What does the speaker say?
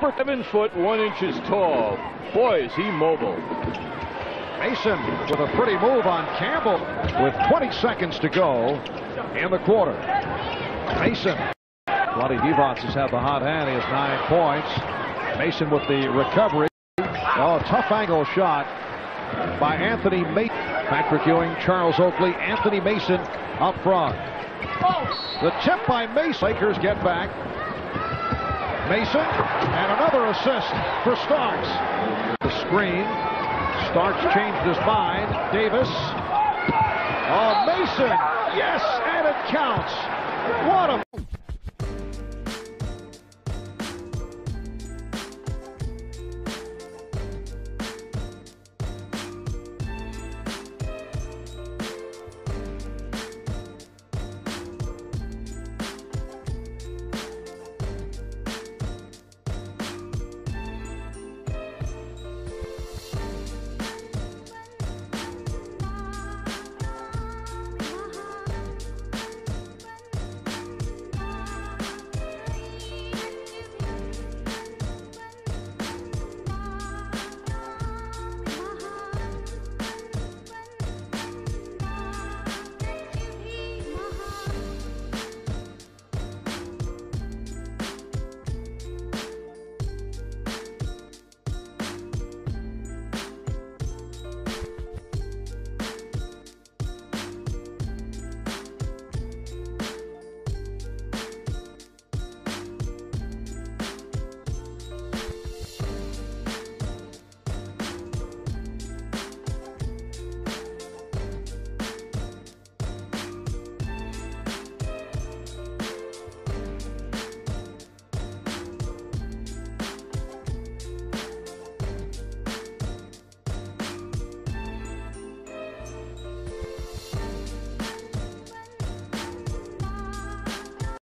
7 foot 1 inches tall. Boy, is he mobile. Mason with a pretty move on Campbell with 20 seconds to go in the quarter. Mason. Vlade Divac has had the hot hand. He has 9 points. Mason with the recovery. Oh, tough angle shot by Anthony Mason. Patrick Ewing, Charles Oakley, Anthony Mason up front. The tip by Mason. Lakers get back. Mason and another assist for Starks. The screen. Starks changed his mind. Davis. Oh, Mason. Yes, and it counts. What a